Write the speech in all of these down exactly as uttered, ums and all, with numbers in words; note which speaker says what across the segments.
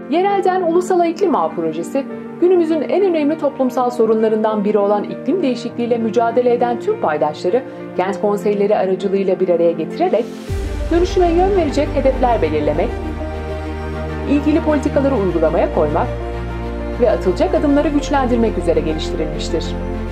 Speaker 1: Yerelden Ulusala İklim Ağı Projesi, günümüzün en önemli toplumsal sorunlarından biri olan iklim değişikliğiyle mücadele eden tüm paydaşları kent konseyleri aracılığıyla bir araya getirerek dönüşüme yön verecek hedefler belirlemek, ilgili politikaları uygulamaya koymak ve atılacak adımları güçlendirmek üzere geliştirilmiştir.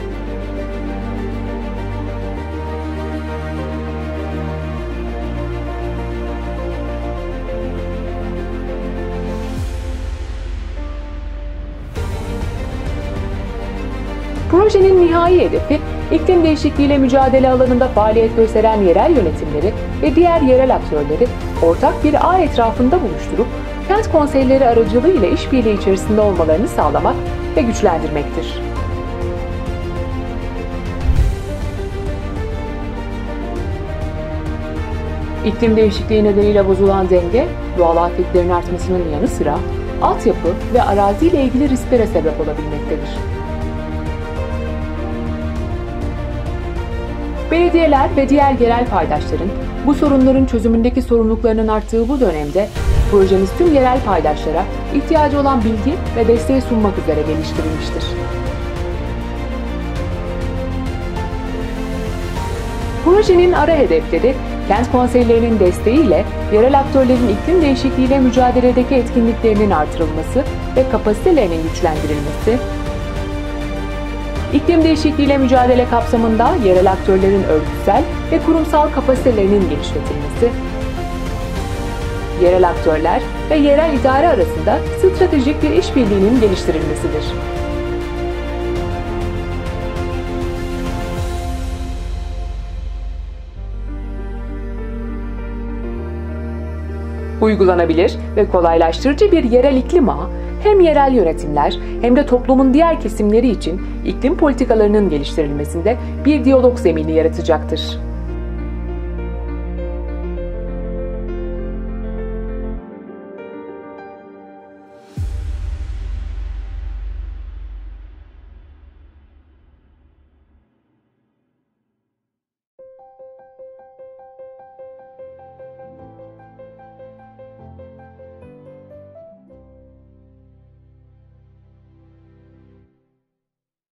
Speaker 1: Projenin nihai hedefi, iklim değişikliğiyle mücadele alanında faaliyet gösteren yerel yönetimleri ve diğer yerel aktörleri ortak bir ağ etrafında buluşturup kent konseyleri aracılığıyla işbirliği içerisinde olmalarını sağlamak ve güçlendirmektir. İklim değişikliği nedeniyle bozulan denge, doğal afetlerin artmasının yanı sıra altyapı ve arazi ile ilgili risklere sebep olabilmektedir. Belediyeler ve diğer yerel paydaşların bu sorunların çözümündeki sorumluluklarının arttığı bu dönemde projemiz tüm yerel paydaşlara ihtiyacı olan bilgi ve desteği sunmak üzere geliştirilmiştir. Projenin ara hedefleri, kent konseylerinin desteğiyle yerel aktörlerin iklim değişikliğiyle mücadeledeki etkinliklerinin artırılması ve kapasitelerinin güçlendirilmesi, İklim değişikliğiyle mücadele kapsamında yerel aktörlerin örgütsel ve kurumsal kapasitelerinin genişletilmesi, yerel aktörler ve yerel idare arasında stratejik bir işbirliğinin geliştirilmesidir. Uygulanabilir ve kolaylaştırıcı bir yerel iklim ağı, hem yerel yönetimler hem de toplumun diğer kesimleri için iklim politikalarının geliştirilmesinde bir diyalog zemini yaratacaktır.